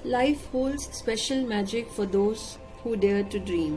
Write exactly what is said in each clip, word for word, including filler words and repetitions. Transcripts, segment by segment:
Life holds special magic for those who dare to dream.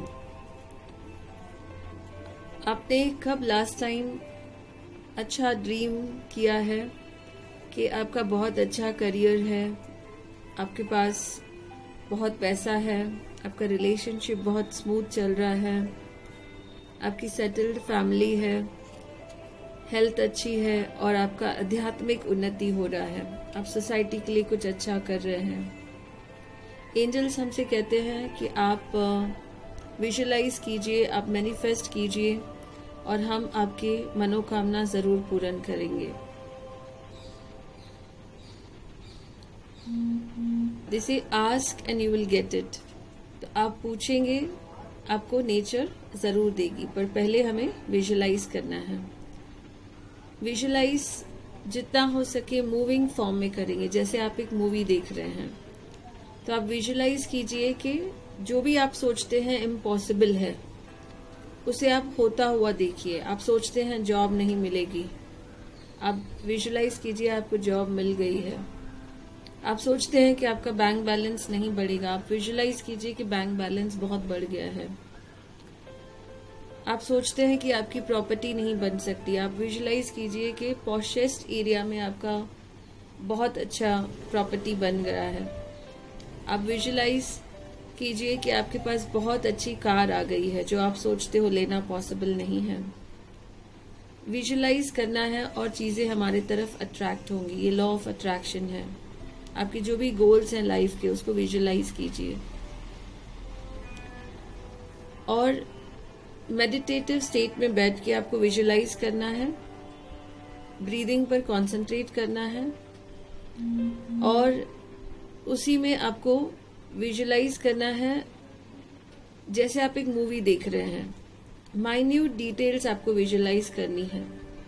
आपने कब last time अच्छा dream किया है कि आपका बहुत अच्छा करियर है, आपके पास बहुत पैसा है, आपका रिलेशनशिप बहुत स्मूथ चल रहा है, आपकी सेटल्ड फैमिली है, हेल्थ अच्छी है और आपका आध्यात्मिक उन्नति हो रहा है, आप सोसाइटी के लिए कुछ अच्छा कर रहे हैं। एंजल्स हमसे कहते हैं कि आप विजुलाइज कीजिए, आप मैनिफेस्ट कीजिए और हम आपकी मनोकामना जरूर पूर्ण करेंगे। This is ask and you will get it. तो आप पूछेंगे, आपको नेचर जरूर देगी, पर पहले हमें विजुलाइज करना है। विजुलाइज जितना हो सके मूविंग फॉर्म में करेंगे। जैसे आप एक मूवी देख रहे हैं तो आप विजुलाइज कीजिए कि जो भी आप सोचते हैं इम्पॉसिबल है, उसे आप होता हुआ देखिए। आप सोचते हैं जॉब नहीं मिलेगी, आप विजुलाइज कीजिए आपको जॉब मिल गई है। आप सोचते हैं कि आपका बैंक बैलेंस नहीं बढ़ेगा, आप विजुलाइज कीजिए कि बैंक बैलेंस बहुत बढ़ गया है। आप सोचते हैं कि आपकी प्रॉपर्टी नहीं बन सकती, आप विजुलाइज कीजिए कि पॉशेस्ट एरिया में आपका बहुत अच्छा प्रॉपर्टी बन गया है। आप विजुलाइज कीजिए कि आपके पास बहुत अच्छी कार आ गई है, जो आप सोचते हो लेना पॉसिबल नहीं है। विजुलाइज करना है और चीजें हमारे तरफ अट्रैक्ट होंगी। ये लॉ ऑफ अट्रैक्शन है। आपके जो भी गोल्स हैं लाइफ के, उसको विजुलाइज कीजिए और मेडिटेटिव स्टेट में बैठ के आपको विजुलाइज करना है, ब्रीदिंग पर कंसंट्रेट करना है और उसी में आपको विजुलाइज करना है जैसे आप एक मूवी देख रहे हैं। माइन्यूट डिटेल्स आपको विजुलाइज करनी है।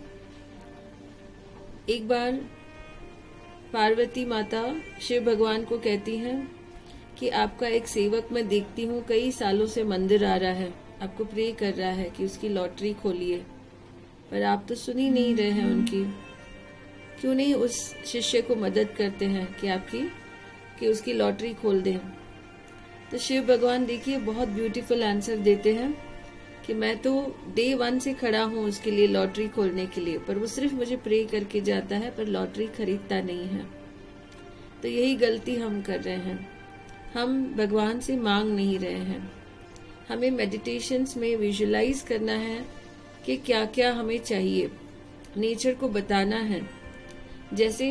एक बार पार्वती माता शिव भगवान को कहती हैं कि आपका एक सेवक मैं देखती हूँ कई सालों से मंदिर आ रहा है, आपको प्रे कर रहा है कि उसकी लॉटरी खोलिए, पर आप तो सुन ही नहीं रहे हैं उनकी। क्यों नहीं उस शिष्य को मदद करते हैं कि आपकी कि उसकी लॉटरी खोल दें। तो शिव भगवान देखिए बहुत ब्यूटीफुल आंसर देते हैं कि मैं तो डे वन से खड़ा हूँ उसके लिए लॉटरी खोलने के लिए, पर वो सिर्फ मुझे प्रे करके जाता है, पर लॉटरी खरीदता नहीं है। तो यही गलती हम कर रहे हैं, हम भगवान से मांग नहीं रहे हैं। हमें मेडिटेशंस में विजुलाइज करना है कि क्या क्या हमें चाहिए, नेचर को बताना है। जैसे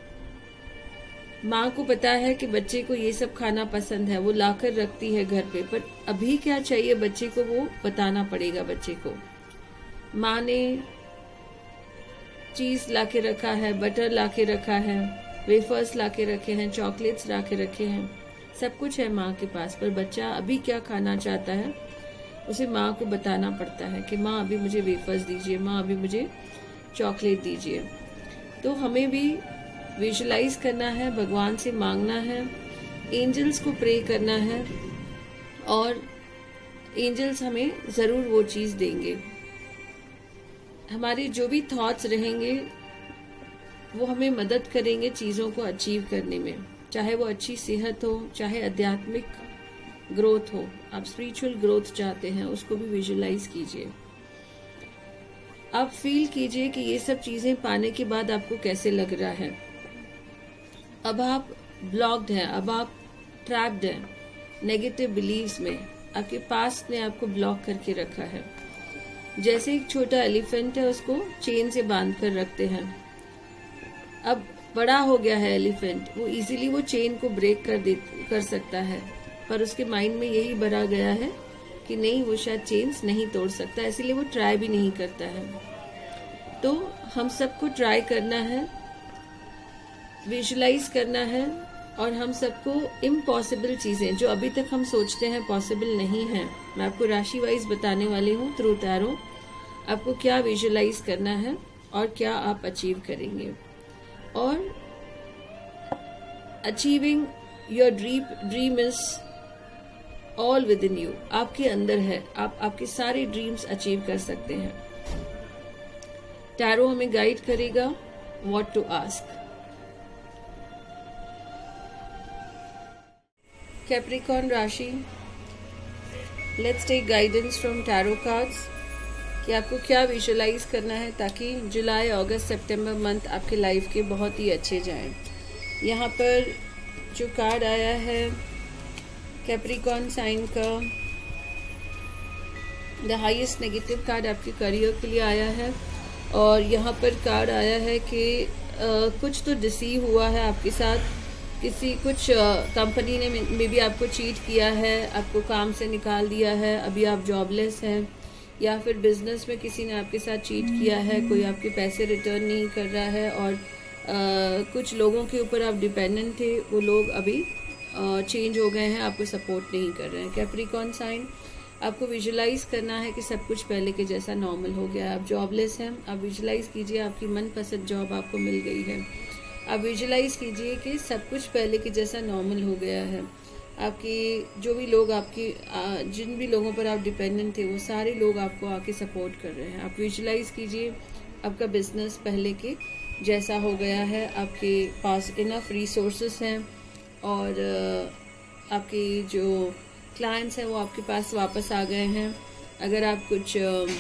माँ को पता है कि बच्चे को ये सब खाना पसंद है, वो लाकर रखती है घर पे, पर अभी क्या चाहिए बच्चे को वो बताना पड़ेगा बच्चे को। माँ ने चीज लाके रखा है, बटर लाके रखा है, वेफर्स लाके रखे हैं, चॉकलेट्स लाके रखे हैं, सब कुछ है माँ के पास, पर बच्चा अभी क्या खाना चाहता है उसे माँ को बताना पड़ता है कि माँ अभी मुझे वेफर्स दीजिए, माँ अभी मुझे चॉकलेट दीजिए। तो हमें भी विजुलाइज करना है, भगवान से मांगना है, एंजल्स को प्रे करना है और एंजल्स हमें जरूर वो चीज देंगे। हमारे जो भी थॉट्स रहेंगे वो हमें मदद करेंगे चीजों को अचीव करने में, चाहे वो अच्छी सेहत हो, चाहे आध्यात्मिक ग्रोथ हो। आप स्पिरिचुअल ग्रोथ चाहते हैं, उसको भी विजुलाइज कीजिए। आप फील कीजिए कि ये सब चीजें पाने के बाद आपको कैसे लग रहा है। अब आप ब्लॉक्ड हैं, अब आप ट्रैप्ड हैं नेगेटिव बिलीव्स में, आपके पास्ट ने आपको ब्लॉक करके रखा है। जैसे एक छोटा एलिफेंट है, उसको चेन से बांध कर रखते हैं। अब बड़ा हो गया है एलिफेंट, वो इजीली वो चेन को ब्रेक कर दे कर सकता है, पर उसके माइंड में यही भरा गया है कि नहीं, वो शायद चेन्स नहीं तोड़ सकता, इसीलिए वो ट्राई भी नहीं करता है। तो हम सबको ट्राई करना है, विजुलाइज करना है और हम सबको इम्पॉसिबल चीजें जो अभी तक हम सोचते हैं पॉसिबल नहीं है, मैं आपको राशि वाइज बताने वाली हूँ थ्रू टैरो, आपको क्या विजुलाइज करना है और क्या आप अचीव करेंगे। और achieving your dream dream is all within you, आपके अंदर है, आप आपके सारे ड्रीम्स अचीव कर सकते हैं। टैरो हमें गाइड करेगा व्हाट टू आस्क। कैप्रिकॉर्न राशि, let's take guidance from tarot cards कि आपको क्या विजुलाइज करना है ताकि जुलाई, अगस्त, सितंबर मंथ आपके लाइफ के बहुत ही अच्छे जाएं। यहाँ पर जो कार्ड आया है कैप्रिकॉर्न साइन का, द हाईएस्ट नेगेटिव कार्ड आपके करियर के लिए आया है। और यहाँ पर कार्ड आया है कि uh, कुछ तो डिसीव हुआ है आपके साथ, किसी कुछ कंपनी uh, ने मे भी आपको चीट किया है, आपको काम से निकाल दिया है, अभी आप जॉबलेस हैं, या फिर बिजनेस में किसी ने आपके साथ चीट किया है, कोई आपके पैसे रिटर्न नहीं कर रहा है, और uh, कुछ लोगों के ऊपर आप डिपेंडेंट थे, वो लोग अभी चेंज uh, हो गए हैं, आपको सपोर्ट नहीं कर रहे हैं। कैप्रिकॉर्न साइन, आपको विजुलाइज करना है कि सब कुछ पहले के जैसा नॉर्मल हो गया। आप जॉबलेस हैं, आप विजुलाइज कीजिए आपकी मनपसंद जॉब आपको मिल गई है। आप विजुलाइज कीजिए कि सब कुछ पहले के जैसा नॉर्मल हो गया है। आपकी जो भी लोग आपकी जिन भी लोगों पर आप डिपेंडेंट थे वो सारे लोग आपको आके सपोर्ट कर रहे हैं। आप विजुलाइज कीजिए आपका बिजनेस पहले के जैसा हो गया है, आपके पास इनफ रिसोर्सेस हैं, और आपकी जो क्लाइंट्स हैं वो आपके पास वापस आ गए हैं। अगर आप कुछ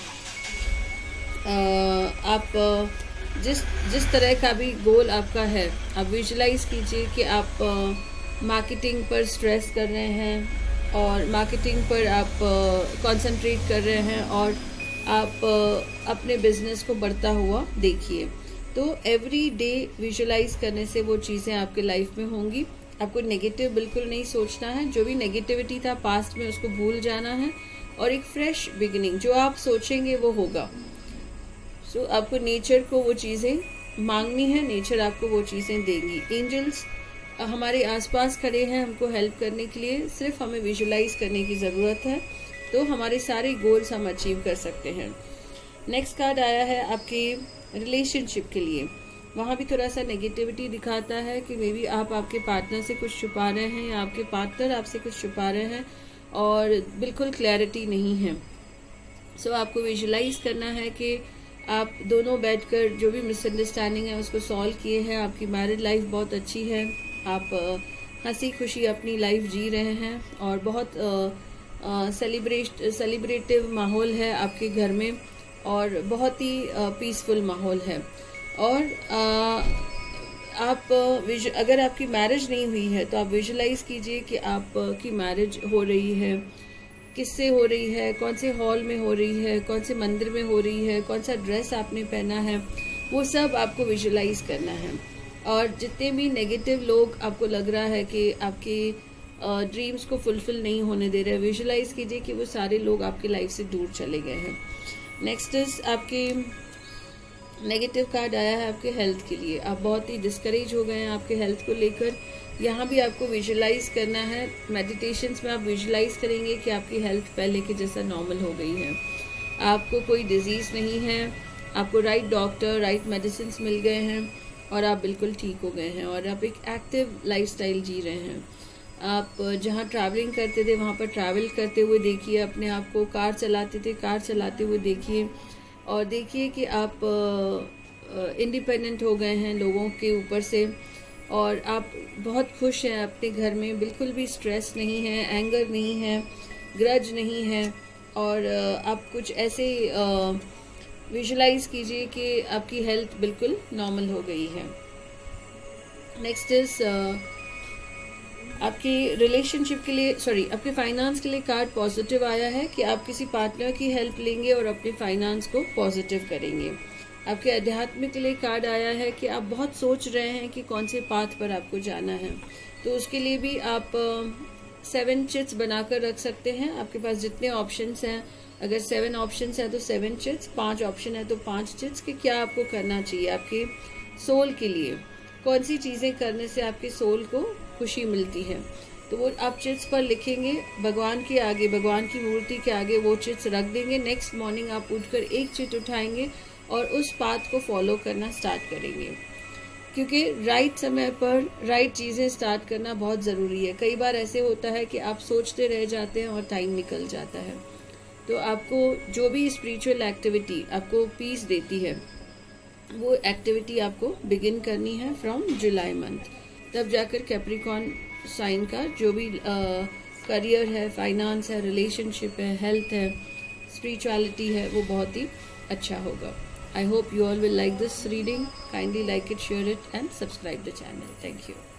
आ, आप जिस जिस तरह का भी गोल आपका है, आप विजुलाइज कीजिए कि आप मार्केटिंग पर स्ट्रेस कर रहे हैं और मार्केटिंग पर आप कंसंट्रेट कर रहे हैं और आप आ, अपने बिजनेस को बढ़ता हुआ देखिए। तो एवरी डे विजुलाइज करने से वो चीज़ें आपके लाइफ में होंगी। आपको नेगेटिव बिल्कुल नहीं सोचना है, जो भी नेगेटिविटी था पास्ट में उसको भूल जाना है, और एक फ्रेश बिगिनिंग जो आप सोचेंगे वो होगा। सो so, आपको नेचर को वो चीज़ें मांगनी है, नेचर आपको वो चीज़ें देंगी। एंजल्स हमारे आसपास खड़े हैं हमको हेल्प करने के लिए, सिर्फ हमें विजुलाइज करने की ज़रूरत है, तो हमारे सारे गोल्स हम अचीव कर सकते हैं। नेक्स्ट कार्ड आया है आपके रिलेशनशिप के लिए। वहाँ भी थोड़ा सा नेगेटिविटी दिखाता है कि मे बी आप आपके पार्टनर से कुछ छुपा रहे हैं या आपके पार्टनर आपसे कुछ छुपा रहे हैं और बिल्कुल क्लैरिटी नहीं है। सो so, आपको विजुलाइज करना है कि आप दोनों बैठकर जो भी मिसअंडरस्टैंडिंग है उसको सॉल्व किए हैं। आपकी मैरिड लाइफ बहुत अच्छी है, आप हंसी खुशी अपनी लाइफ जी रहे हैं और बहुत सेलिब्रेट सेलिब्रेटिव माहौल है आपके घर में और बहुत ही पीसफुल माहौल है। और आ, आप अगर आपकी मैरिज नहीं हुई है तो आप विजुलाइज कीजिए कि आपकी मैरिज हो रही है, किससे हो रही है, कौन से हॉल में हो रही है, कौन से मंदिर में हो रही है, कौन सा ड्रेस आपने पहना है, वो सब आपको विजुलाइज करना है। और जितने भी नेगेटिव लोग आपको लग रहा है कि आपके ड्रीम्स को फुलफिल नहीं होने दे रहे, विजुलाइज कीजिए कि वो सारे लोग आपकी लाइफ से दूर चले गए हैं। नेक्स्ट इज आपके नेगेटिव कार्ड आया है आपके हेल्थ के लिए। आप बहुत ही डिस्करेज हो गए हैं आपके हेल्थ को लेकर। यहाँ भी आपको विजुलाइज करना है। मेडिटेशंस में आप विजुलाइज करेंगे कि आपकी हेल्थ पहले के जैसा नॉर्मल हो गई है, आपको कोई डिजीज़ नहीं है, आपको राइट डॉक्टर राइट मेडिसिन मिल गए हैं और आप बिल्कुल ठीक हो गए हैं और आप एक एक्टिव लाइफस्टाइल जी रहे हैं। आप जहाँ ट्रैवलिंग करते थे वहाँ पर ट्रैवल करते हुए देखिए अपने आप को, कार चलाते थे कार चलाते हुए देखिए, और देखिए कि आप इंडिपेंडेंट हो गए हैं लोगों के ऊपर से और आप बहुत खुश हैं अपने घर में, बिल्कुल भी स्ट्रेस नहीं है, एंगर नहीं है, ग्रज नहीं है। और आप कुछ ऐसे विजुलाइज कीजिए कि आपकी हेल्थ बिल्कुल नॉर्मल हो गई है। नेक्स्ट इज आपकी रिलेशनशिप के लिए सॉरी आपके फाइनेंस के लिए कार्ड पॉजिटिव आया है कि आप किसी पार्टनर की हेल्प लेंगे और अपने फाइनेंस को पॉजिटिव करेंगे। आपके अध्यात्म के लिए कार्ड आया है कि आप बहुत सोच रहे हैं कि कौन से पाथ पर आपको जाना है, तो उसके लिए भी आप सेवन चिट्स बनाकर रख सकते हैं। आपके पास जितने ऑप्शंस हैं, अगर सेवन ऑप्शंस हैं तो सेवन चिट्स, पांच ऑप्शन है तो पांच चिट्स कि क्या आपको करना चाहिए आपके सोल के लिए, कौन सी चीज़ें करने से आपके सोल को खुशी मिलती है। तो वो आप चिट्स पर लिखेंगे, भगवान के आगे, भगवान की मूर्ति के आगे वो चिट्स रख देंगे। नेक्स्ट मॉर्निंग आप उठकर एक चिट उठाएंगे और उस पाथ को फॉलो करना स्टार्ट करेंगे, क्योंकि राइट समय पर राइट चीज़ें स्टार्ट करना बहुत ज़रूरी है। कई बार ऐसे होता है कि आप सोचते रह जाते हैं और टाइम निकल जाता है। तो आपको जो भी स्पिरिचुअल एक्टिविटी आपको पीस देती है वो एक्टिविटी आपको बिगिन करनी है फ्रॉम जुलाई मंथ, तब जाकर कैप्रिकॉर्न साइन का जो भी करियर है, फाइनेंस है, रिलेशनशिप है, हेल्थ है, स्पिरिचुअलिटी है, वो बहुत ही अच्छा होगा. I hope you all will like this reading. Kindly like it, share it and subscribe the channel. Thank you.